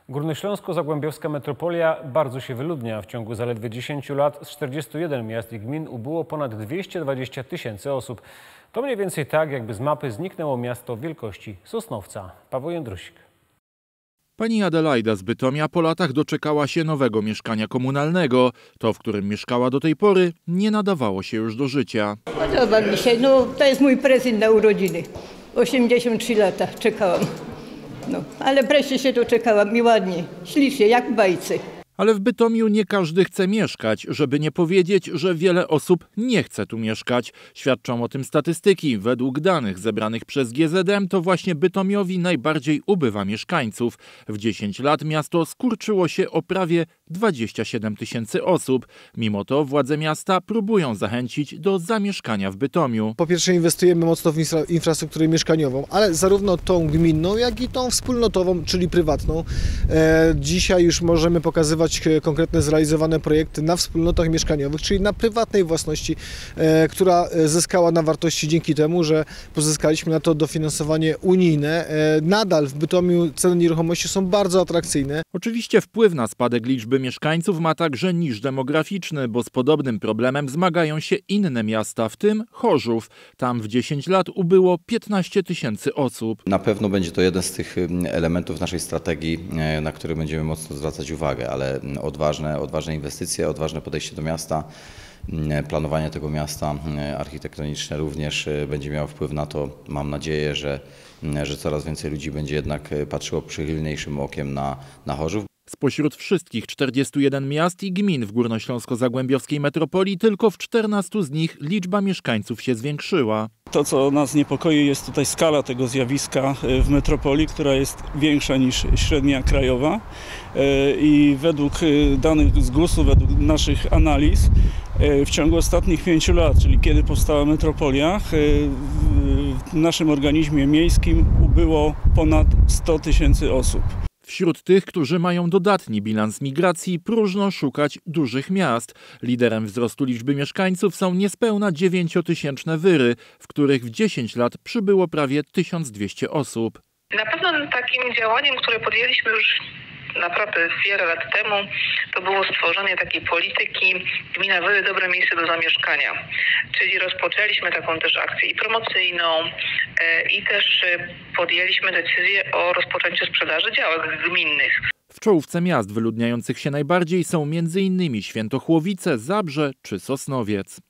Górnośląsko-Zagłębiowska metropolia bardzo się wyludnia. W ciągu zaledwie 10 lat z 41 miast i gmin ubyło ponad 220 000 osób. To mniej więcej tak, jakby z mapy zniknęło miasto wielkości Sosnowca. Paweł Jędrusik. Pani Adelaida z Bytomia po latach doczekała się nowego mieszkania komunalnego. To, w którym mieszkała do tej pory, nie nadawało się już do życia. Podoba mi się, to jest mój prezent na urodziny. 83 lata czekałam. Ale wreszcie się doczekałam i ładnie, ślicznie, jak w bajce. Ale w Bytomiu nie każdy chce mieszkać, żeby nie powiedzieć, że wiele osób nie chce tu mieszkać. Świadczą o tym statystyki. Według danych zebranych przez GZM to właśnie Bytomiowi najbardziej ubywa mieszkańców. W 10 lat miasto skurczyło się o prawie 27 000 osób. Mimo to władze miasta próbują zachęcić do zamieszkania w Bytomiu. Po pierwsze inwestujemy mocno w infrastrukturę mieszkaniową, ale zarówno tą gminną, jak i tą wspólnotową, czyli prywatną. Dzisiaj już możemy pokazywać konkretne zrealizowane projekty na wspólnotach mieszkaniowych, czyli na prywatnej własności, która zyskała na wartości dzięki temu, że pozyskaliśmy na to dofinansowanie unijne. Nadal w Bytomiu ceny nieruchomości są bardzo atrakcyjne. Oczywiście wpływ na spadek liczby mieszkańców ma także niż demograficzny, bo z podobnym problemem zmagają się inne miasta, w tym Chorzów. Tam w 10 lat ubyło 15 000 osób. Na pewno będzie to jeden z tych elementów naszej strategii, na który będziemy mocno zwracać uwagę, ale odważne inwestycje, odważne podejście do miasta, planowanie tego miasta architektoniczne również będzie miało wpływ na to. Mam nadzieję, że coraz więcej ludzi będzie jednak patrzyło przychylniejszym okiem na Chorzów. Spośród wszystkich 41 miast i gmin w Górnośląsko-Zagłębiowskiej metropolii tylko w 14 z nich liczba mieszkańców się zwiększyła. To, co nas niepokoi, jest tutaj skala tego zjawiska w metropolii, która jest większa niż średnia krajowa. I według danych z GUS-u, według naszych analiz, w ciągu ostatnich 5 lat, czyli kiedy powstała metropolia, w naszym organizmie miejskim ubyło ponad 100 000 osób. Wśród tych, którzy mają dodatni bilans migracji, próżno szukać dużych miast. Liderem wzrostu liczby mieszkańców są niespełna 9-tysięczne Wyry, w których w 10 lat przybyło prawie 1200 osób. Na pewno takim działaniem, które podjęliśmy już naprawdę wiele lat temu, to było stworzenie takiej polityki Gmina Wyry - dobre miejsce do zamieszkania. Czyli rozpoczęliśmy taką też akcję i promocyjną i też podjęliśmy decyzję o rozpoczęciu sprzedaży działek gminnych. W czołówce miast wyludniających się najbardziej są m.in. Świętochłowice, Zabrze czy Sosnowiec.